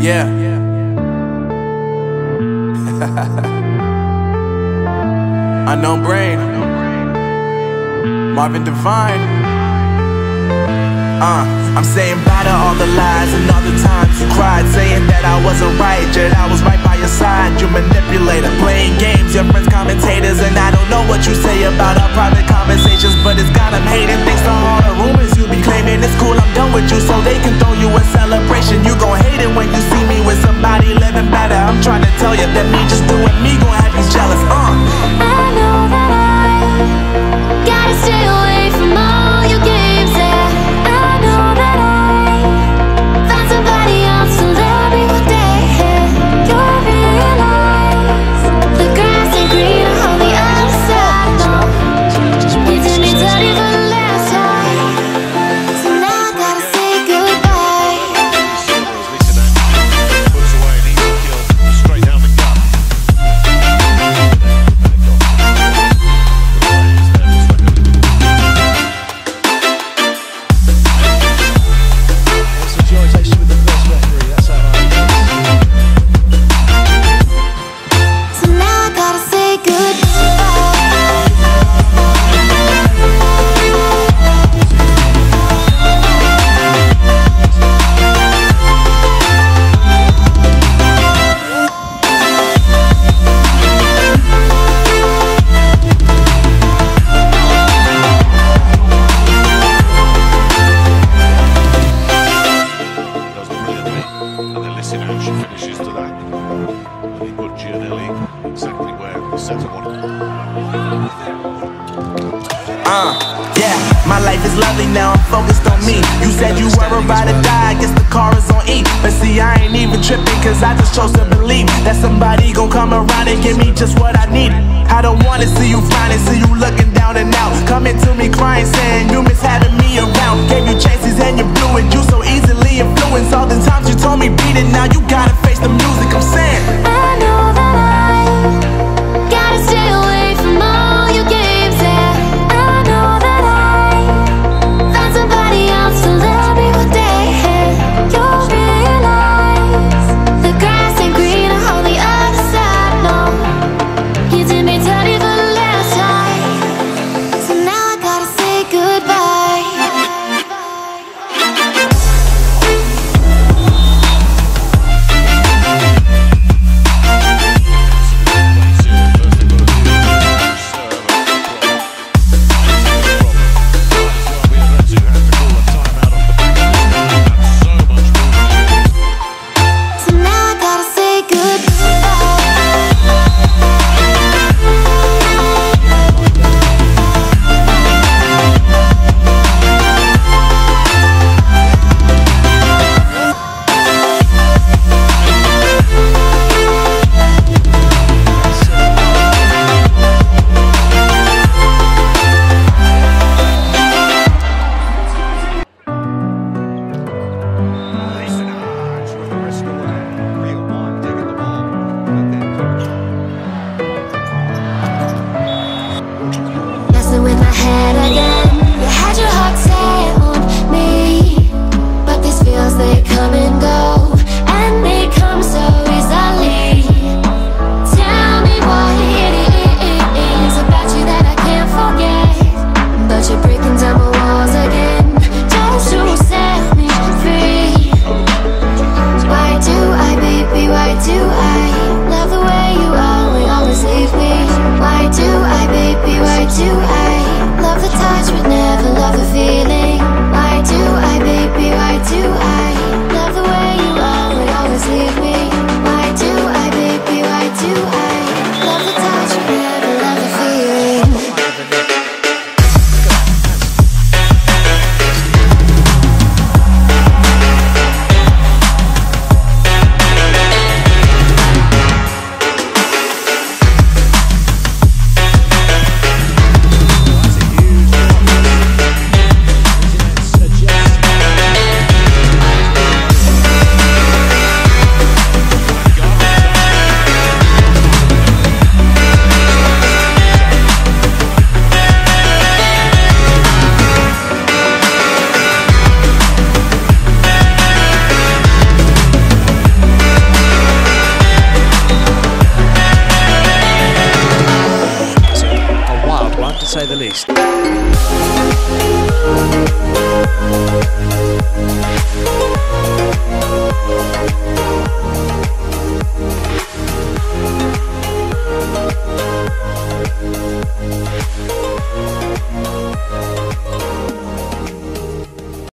Yeah. Unknown Brain, Marvin Divine. I'm saying bye to all the lies and all the times you cried, saying that I wasn't right, yet I was right by your side. You manipulator, playing games, your friends commentators, and I don't know what you say about our private conversations, but it's got them hating. Thanks to all the rumors you be claiming. It's cool, I'm done with you, so they can throw you a celebration. You gon' hate it when you see me with somebody living better. I'm trying to tell you that me just doing me gon' have you jealous. I know that I gotta stay away from all your games, yeah. I know that I found somebody else to love me one day, yeah. You'll realize the grass ain't greener on the other side, no. You did me dirty for the last time, so now I gotta say goodbye. Puts away an easy kill, straight down the gut. So now I gotta say goodbye. Does brilliantly, and then listen how she finishes to that. Really good Gianelli, exactly where the setter wanted. Yeah, my life is lovely now, I'm focused on me. You said you were about to die, I guess the car is on E. But see, I ain't even tripping, cause I just chose to believe that somebody gon' come around and give me just what I need. I don't wanna see you finding, see you looking down and out, coming to me crying, saying you miss having me around. Gave you chances and you blew it, you so easily influenced. All the times you told me beat it, now you gotta face the music. I'm saying I know that I gotta stay away from all your games, yeah. I know that I found somebody else to love me one day, yeah. You'll realize the grass ain't greener on the other side, no. You did me dirty for the last time, so now I gotta say goodbye. So now I gotta say goodbye. Messing with my head again. You had your heart set on me, but these feels, they come and go, and they come so easily. Tell me what it is about you that I can't forget, but you're breaking down my walls again, just to set me free. Why do I, baby, why do I love the way you are when you always leave me? Why do I, baby, why do I love the touch but never love the feeling? Why do I, baby, why do I love the way you list.